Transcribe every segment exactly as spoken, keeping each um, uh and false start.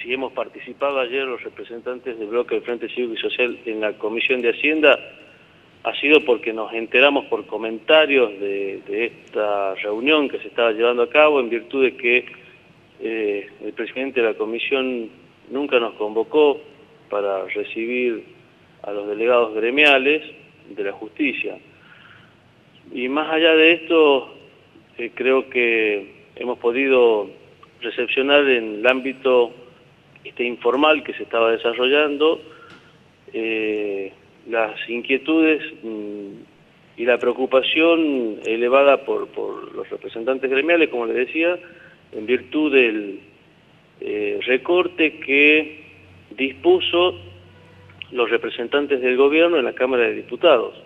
si hemos participado ayer los representantes del bloque del Frente Cívico y Social en la Comisión de Hacienda, ha sido porque nos enteramos por comentarios de, de esta reunión que se estaba llevando a cabo, en virtud de que eh, el presidente de la Comisión nunca nos convocó para recibir a los delegados gremiales de la justicia. Y más allá de esto, eh, creo que hemos podido recepcionar en el ámbito este, informal que se estaba desarrollando eh, las inquietudes mmm, y la preocupación elevada por, por los representantes gremiales, como les decía, en virtud del eh, recorte que dispuso los representantes del gobierno en la Cámara de Diputados.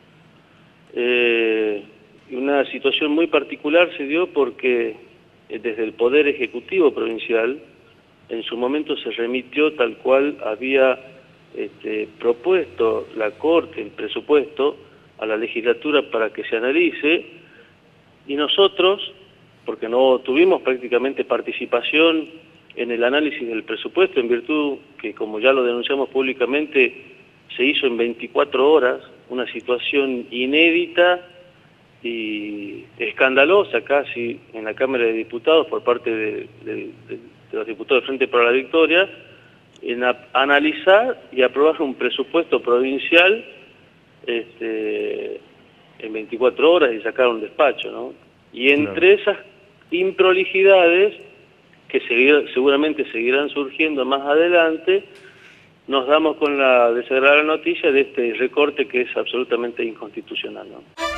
Eh, una situación muy particular se dio porque eh, desde el Poder Ejecutivo Provincial en su momento se remitió tal cual había este, propuesto la Corte, el presupuesto, a la legislatura para que se analice, y nosotros, porque no tuvimos prácticamente participación en el análisis del presupuesto, en virtud que, como ya lo denunciamos públicamente, se hizo en veinticuatro horas, una situación inédita y escandalosa casi en la Cámara de Diputados por parte de, de, de, de los diputados del Frente para la Victoria, en a, analizar y aprobar un presupuesto provincial este, en veinticuatro horas y sacar un despacho, ¿no? Y entre claro. esas improlijidades, que seguir, seguramente seguirán surgiendo más adelante, nos damos con la desagradable noticia de este recorte que es absolutamente inconstitucional, ¿no?